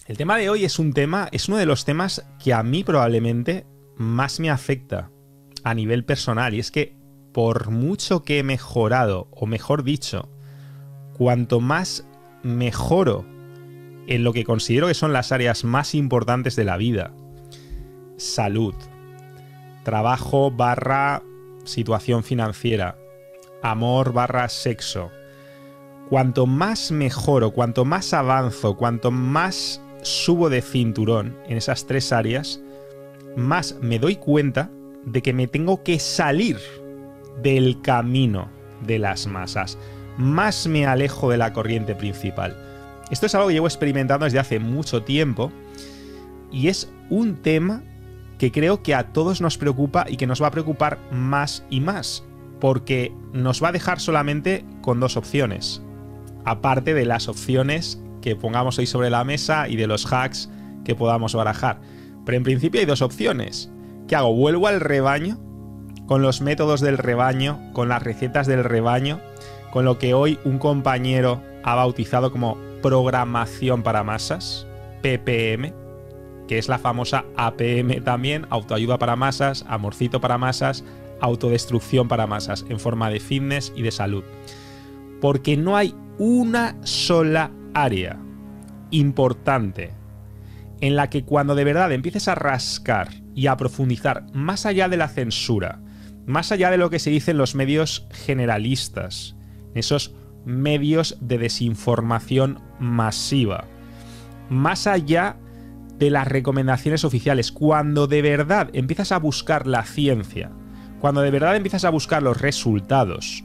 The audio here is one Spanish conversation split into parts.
El tema de hoy es uno de los temas que a mí probablemente más me afecta a nivel personal, y es que por mucho que he mejorado, o mejor dicho, cuanto más mejoro en lo que considero que son las áreas más importantes de la vida, salud, trabajo / situación financiera, amor / sexo, cuanto más mejoro, cuanto más avanzo, cuanto más subo de cinturón en esas tres áreas, más me doy cuenta de que me tengo que salir del camino de las masas, más me alejo de la corriente principal. Esto es algo que llevo experimentando desde hace mucho tiempo y es un tema que creo que a todos nos preocupa y que nos va a preocupar más y más, porque nos va a dejar solamente con dos opciones, aparte de las opciones que pongamos hoy sobre la mesa y de los hacks que podamos barajar. Pero en principio hay dos opciones. ¿Qué hago? ¿Vuelvo al rebaño? Con los métodos del rebaño, con las recetas del rebaño, con lo que hoy un compañero ha bautizado como programación para masas, PPM, que es la famosa APM también, autoayuda para masas, amorcito para masas, autodestrucción para masas, en forma de fitness y de salud. Porque no hay una sola área importante en la que cuando de verdad empieces a rascar y a profundizar más allá de la censura, más allá de lo que se dice en los medios generalistas, esos medios de desinformación masiva, más allá de las recomendaciones oficiales, cuando de verdad empiezas a buscar la ciencia, cuando de verdad empiezas a buscar los resultados,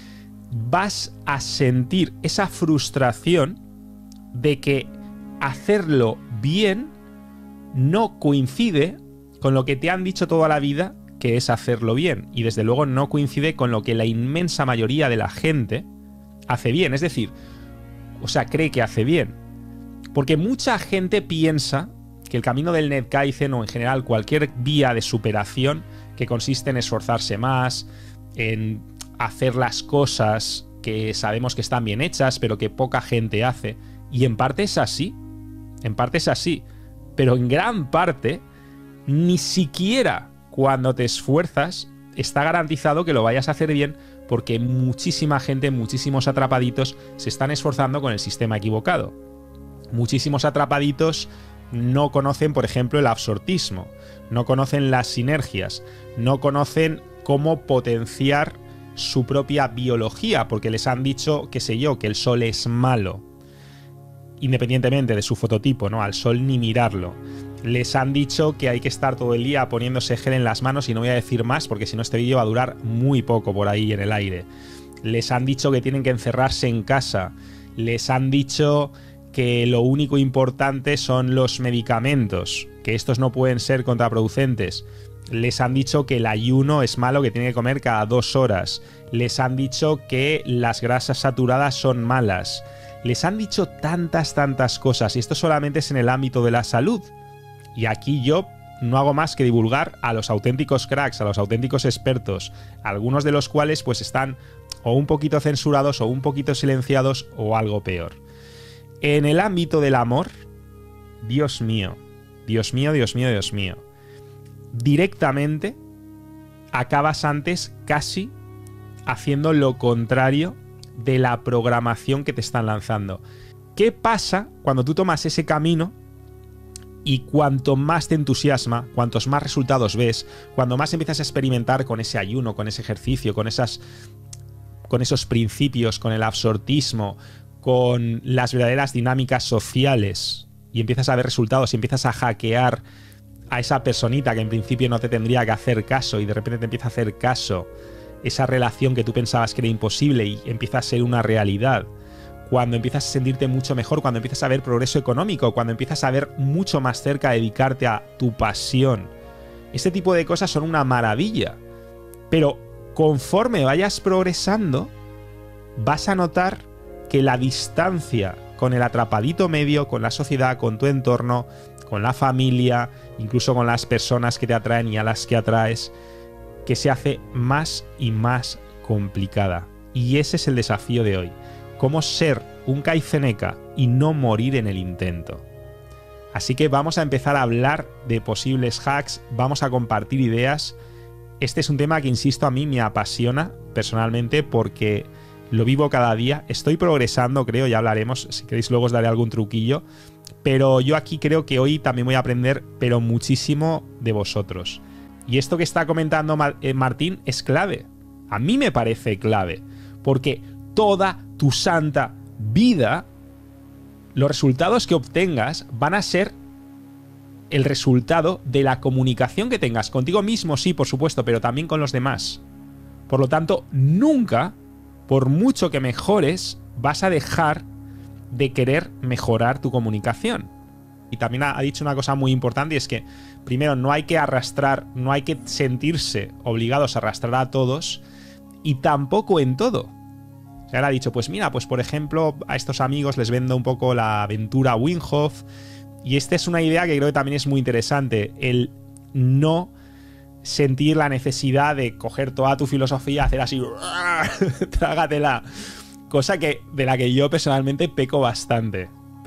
vas a sentir esa frustración de que hacerlo bien no coincide con lo que te han dicho toda la vida que es hacerlo bien, y desde luego no coincide con lo que la inmensa mayoría de la gente hace bien, es decir, cree que hace bien. Porque mucha gente piensa que el camino del Netkaizen, o en general cualquier vía de superación que consiste en esforzarse más, en hacer las cosas que sabemos que están bien hechas, pero que poca gente hace, y en parte es así, pero en gran parte ni siquiera cuando te esfuerzas está garantizado que lo vayas a hacer bien, porque muchísima gente, muchísimos atrapaditos se están esforzando con el sistema equivocado. Muchísimos atrapaditos no conocen, por ejemplo, el absortismo, no conocen las sinergias, no conocen cómo potenciar su propia biología, porque les han dicho, qué sé yo, que el sol es malo, independientemente de su fototipo, ¿no? Al sol ni mirarlo. Les han dicho que hay que estar todo el día poniéndose gel en las manos, y no voy a decir más porque si no este vídeo va a durar muy poco por ahí en el aire. Les han dicho que tienen que encerrarse en casa. Les han dicho que lo único importante son los medicamentos, que estos no pueden ser contraproducentes. Les han dicho que el ayuno es malo, que tienen que comer cada 2 horas. Les han dicho que las grasas saturadas son malas. Les han dicho tantas cosas, y esto solamente es en el ámbito de la salud. Y aquí yo no hago más que divulgar a los auténticos cracks, a los auténticos expertos, algunos de los cuales pues están o un poquito censurados, o un poquito silenciados, o algo peor. En el ámbito del amor, Dios mío, directamente acabas antes casi haciendo lo contrario de la programación que te están lanzando. ¿Qué pasa cuando tú tomas ese camino y cuanto más te entusiasma, cuantos más resultados ves, cuando más empiezas a experimentar con ese ayuno, con ese ejercicio, con esos principios, con el absortismo, con las verdaderas dinámicas sociales, y empiezas a ver resultados y empiezas a hackear a esa personita que en principio no te tendría que hacer caso y de repente te empieza a hacer caso, esa relación que tú pensabas que era imposible y empieza a ser una realidad, cuando empiezas a sentirte mucho mejor, cuando empiezas a ver progreso económico, cuando empiezas a ver mucho más cerca a dedicarte a tu pasión. Este tipo de cosas son una maravilla, pero conforme vayas progresando vas a notar que la distancia con el atrapadito medio, con la sociedad, con tu entorno, con la familia, incluso con las personas que te atraen y a las que atraes, que se hace más y más complicada. Y ese es el desafío de hoy. Cómo ser un Kaizeneka y no morir en el intento. Así que vamos a empezar a hablar de posibles hacks, vamos a compartir ideas. Este es un tema que, insisto, a mí me apasiona personalmente porque lo vivo cada día. Estoy progresando, creo, ya hablaremos. Si queréis luego os daré algún truquillo. Pero yo aquí creo que hoy también voy a aprender, pero muchísimo de vosotros. Y esto que está comentando Martín es clave. A mí me parece clave. Porque toda tu santa vida, los resultados que obtengas van a ser el resultado de la comunicación que tengas contigo mismo, sí, por supuesto, pero también con los demás. Por lo tanto, nunca, por mucho que mejores, vas a dejar de querer mejorar tu comunicación. Y también ha dicho una cosa muy importante, y es que, primero, no hay que arrastrar, no hay que sentirse obligados a arrastrar a todos, y tampoco en todo. O sea, él ha dicho, pues mira, pues por ejemplo, a estos amigos les vendo un poco la aventura Wim Hof, y esta es una idea que creo que también es muy interesante, el no sentir la necesidad de coger toda tu filosofía, hacer así, trágatela. Cosa de la que yo personalmente peco bastante,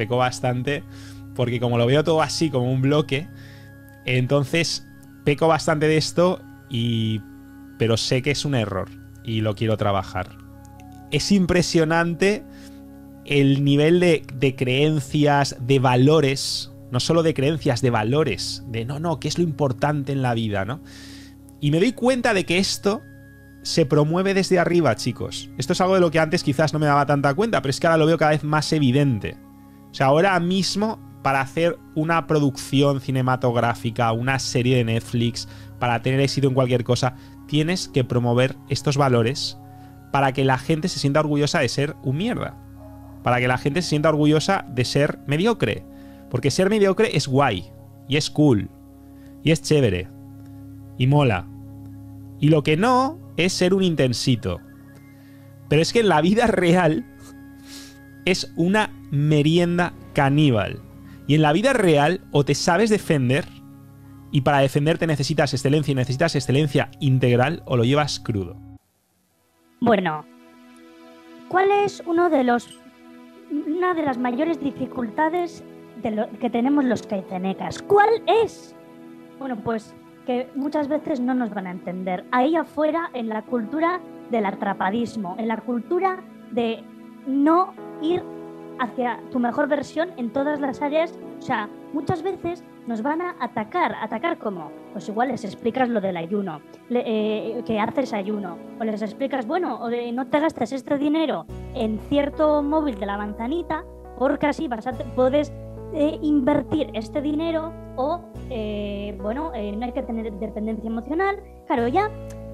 porque como lo veo todo así, como un bloque, entonces peco bastante de esto, pero sé que es un error y lo quiero trabajar. Es impresionante el nivel de creencias, de valores, no solo de creencias, de valores, de no, ¿qué es lo importante en la vida, no? Y me doy cuenta de que esto se promueve desde arriba, chicos. Esto es algo de lo que antes quizás no me daba tanta cuenta, pero es que ahora lo veo cada vez más evidente. O sea, ahora mismo, para hacer una producción cinematográfica, una serie de Netflix, para tener éxito en cualquier cosa, tienes que promover estos valores para que la gente se sienta orgullosa de ser un mierda. Para que la gente se sienta orgullosa de ser mediocre. Porque ser mediocre es guay, y es cool, y es chévere, y mola. Y lo que no es ser un intensito. Pero es que en la vida real es una merienda caníbal. Y en la vida real o te sabes defender, y para defenderte necesitas excelencia, y necesitas excelencia integral, o lo llevas crudo. Bueno, ¿cuál es una de las mayores dificultades que tenemos los kaizenecas? ¿Cuál es? Bueno, pues que muchas veces no nos van a entender. Ahí afuera, en la cultura del atrapadismo, en la cultura de no ir hacia tu mejor versión en todas las áreas. O sea, muchas veces nos van a atacar. ¿Atacar cómo? Pues igual les explicas lo del ayuno, que haces ayuno, o les explicas, bueno, no te gastes este dinero en cierto móvil de la manzanita, porque así puedes invertir este dinero, o no hay que tener dependencia emocional. Claro, ya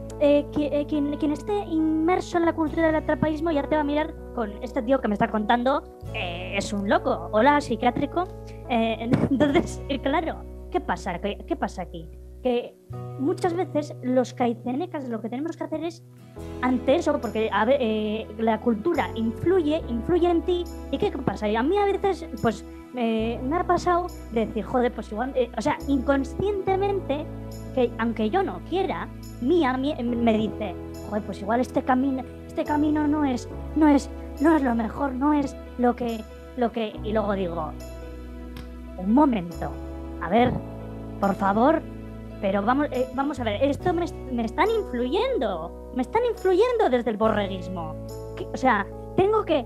quien esté inmerso en la cultura del atrapaísmo ya te va a mirar con este tío que me está contando, es un loco, hola, psiquiátrico. Entonces, claro, ¿qué pasa aquí? Que muchas veces los kaizenecas lo que tenemos que hacer es, ante eso, porque la cultura influye en ti. ¿Y qué pasa? Y a mí a veces, pues, me ha pasado de decir, joder, pues igual, inconscientemente, que aunque yo no quiera, me dice, joder, pues igual este camino no es lo mejor, no es lo que, y luego digo, un momento, a ver, por favor, pero vamos a ver, esto me están influyendo desde el borreguismo. O sea, tengo que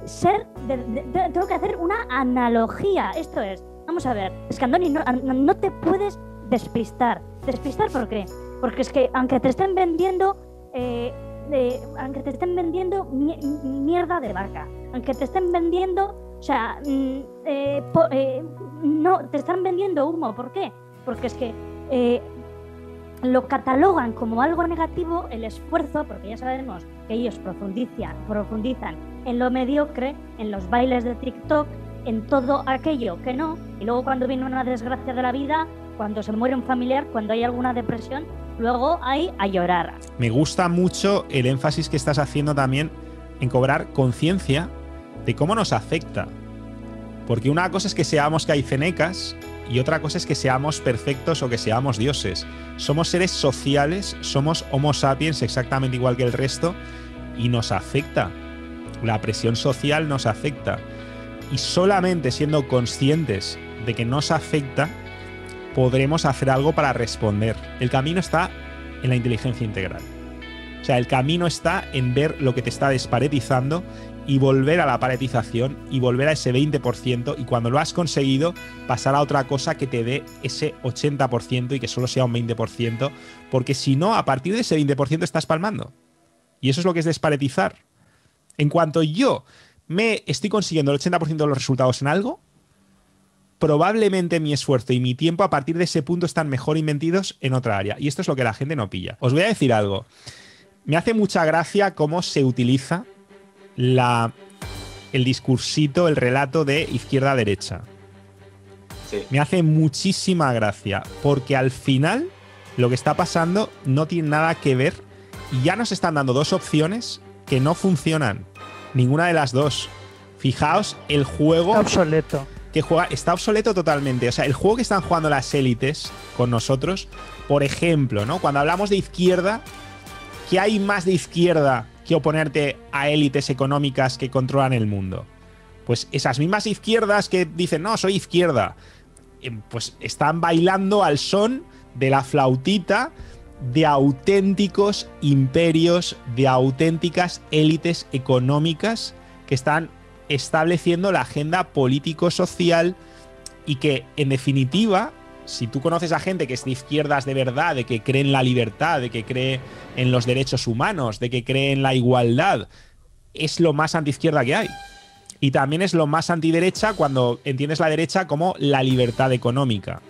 hacer una analogía. Esto es, vamos a ver, es que Andoni, no te puedes despistar. ¿Despistar por qué? Porque es que aunque te estén vendiendo mierda de vaca, aunque te estén vendiendo, o sea, no, te están vendiendo humo. ¿Por qué? Porque es que lo catalogan como algo negativo el esfuerzo, porque ya sabemos que ellos profundizan en lo mediocre, en los bailes de TikTok, en todo aquello que no, y luego cuando viene una desgracia de la vida, cuando se muere un familiar, cuando hay alguna depresión, luego hay a llorar. Me gusta mucho el énfasis que estás haciendo también en cobrar conciencia de cómo nos afecta. Porque una cosa es que seamos kaizenecas y otra cosa es que seamos perfectos o que seamos dioses. Somos seres sociales, somos homo sapiens exactamente igual que el resto, y nos afecta. La presión social nos afecta. Y solamente siendo conscientes de que nos afecta, podremos hacer algo para responder. El camino está en la inteligencia integral. O sea, el camino está en ver lo que te está desparetizando y volver a la paretización y volver a ese 20%, y cuando lo has conseguido, pasar a otra cosa que te dé ese 80% y que solo sea un 20%, porque si no, a partir de ese 20% estás palmando. Y eso es lo que es desparetizar. En cuanto yo me estoy consiguiendo el 80% de los resultados en algo, probablemente mi esfuerzo y mi tiempo a partir de ese punto están mejor invertidos en otra área. Y esto es lo que la gente no pilla. Os voy a decir algo. Me hace mucha gracia cómo se utiliza el discursito, el relato de izquierda-derecha. Sí. Me hace muchísima gracia, porque al final lo que está pasando no tiene nada que ver, y ya nos están dando dos opciones que no funcionan. Ninguna de las dos. Fijaos, el juego Está obsoleto. que juega está obsoleto totalmente. O sea, el juego que están jugando las élites con nosotros, por ejemplo, ¿no? Cuando hablamos de izquierda, ¿qué hay más de izquierda que oponerte a élites económicas que controlan el mundo? Pues esas mismas izquierdas que dicen, no, soy izquierda, pues están bailando al son de la flautita de auténticos imperios, de auténticas élites económicas que están estableciendo la agenda político-social, y que, en definitiva, si tú conoces a gente que es de izquierdas de verdad, de que cree en la libertad, de que cree en los derechos humanos, de que cree en la igualdad, es lo más antiizquierda que hay. Y también es lo más antiderecha cuando entiendes la derecha como la libertad económica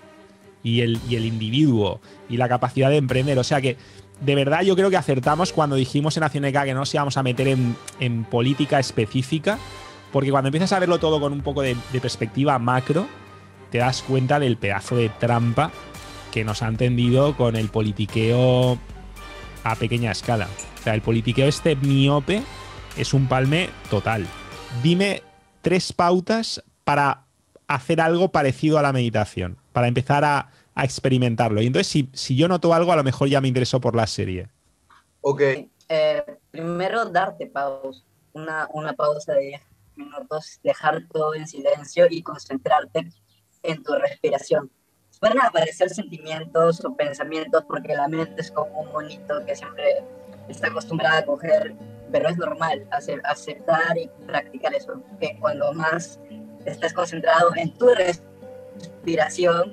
y el individuo y la capacidad de emprender. O sea que, de verdad, yo creo que acertamos cuando dijimos en Acción EK que no nos íbamos a meter en política específica, porque cuando empiezas a verlo todo con un poco de perspectiva macro, te das cuenta del pedazo de trampa que nos han tendido con el politiqueo a pequeña escala. O sea, el politiqueo este miope es un palme total. Dime 3 pautas para hacer algo parecido a la meditación, para empezar a experimentarlo. Y entonces, si yo noto algo, a lo mejor ya me interesó por la serie. Ok. Primero, darte pausa, una pausa de 10 minutos, dejar todo en silencio y concentrarte en tu respiración. Van a aparecer sentimientos o pensamientos porque la mente es como un monito que siempre está acostumbrada a coger, pero es normal aceptar y practicar eso, que cuando más estés concentrado en tu respiración,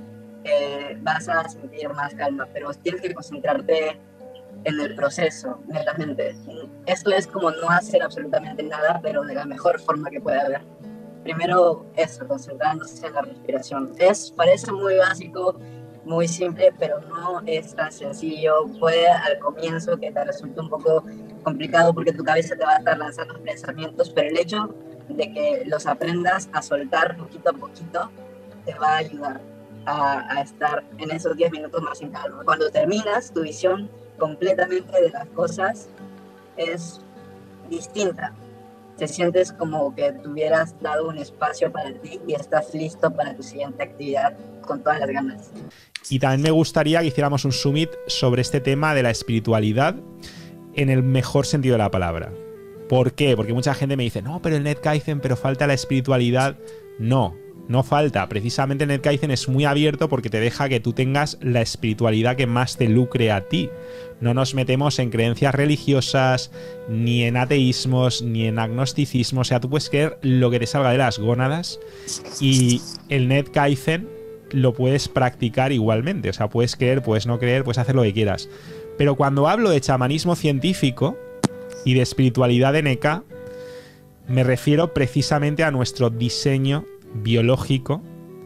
vas a sentir más calma, pero tienes que concentrarte en el proceso, netamente. Esto es como no hacer absolutamente nada, pero de la mejor forma que pueda haber. Primero eso, concentrándose en la respiración. Parece muy básico, muy simple, pero no es tan sencillo. Puede al comienzo que te resulte un poco complicado porque tu cabeza te va a estar lanzando pensamientos, pero el hecho de que los aprendas a soltar poquito a poquito te va a ayudar a estar en esos 10 minutos más en calma. Cuando terminas, tu visión completamente de las cosas es distinta. Te sientes como que tuvieras dado un espacio para ti y estás listo para tu siguiente actividad con todas las ganas. Y también me gustaría que hiciéramos un summit sobre este tema de la espiritualidad en el mejor sentido de la palabra. ¿Por qué? Porque mucha gente me dice, no, pero el Netkaizen, pero falta la espiritualidad. No falta. Precisamente el Netkaizen es muy abierto porque te deja que tú tengas la espiritualidad que más te lucre a ti. No nos metemos en creencias religiosas, ni en ateísmos, ni en agnosticismo. O sea, tú puedes creer lo que te salga de las gónadas y el Netkaizen lo puedes practicar igualmente. O sea, puedes creer, puedes no creer, puedes hacer lo que quieras. Pero cuando hablo de chamanismo científico y de espiritualidad NK, me refiero precisamente a nuestro diseño biológico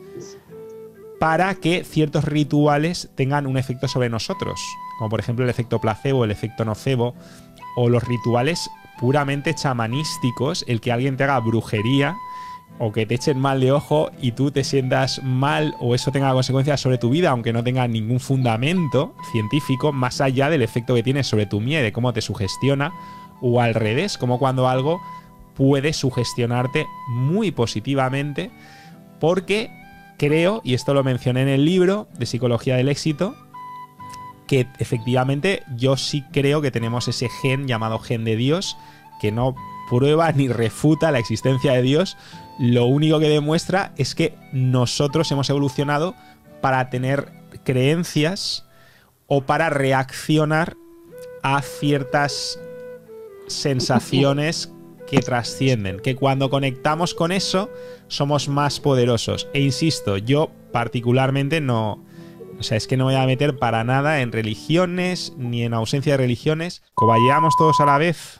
para que ciertos rituales tengan un efecto sobre nosotros, como por ejemplo el efecto placebo, el efecto nocebo, o los rituales puramente chamanísticos, el que alguien te haga brujería o que te echen mal de ojo y tú te sientas mal o eso tenga consecuencias sobre tu vida, aunque no tenga ningún fundamento científico, más allá del efecto que tiene sobre tu miedo, de cómo te sugestiona, o al revés, como cuando algo puede sugestionarte muy positivamente, porque creo, y esto lo mencioné en el libro de Psicología del Éxito, que efectivamente yo sí creo que tenemos ese gen llamado gen de Dios, que no prueba ni refuta la existencia de Dios. Lo único que demuestra es que nosotros hemos evolucionado para tener creencias o para reaccionar a ciertas sensaciones que trascienden, que cuando conectamos con eso somos más poderosos. E insisto, yo particularmente no, o sea, es que no me voy a meter para nada en religiones ni en ausencia de religiones. Coballeamos todos a la vez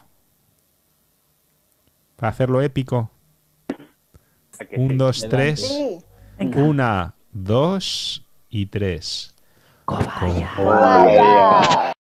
para hacerlo épico. 1, 2, 3. Sí. 1, 2 y 3. Cobaya. Vaya.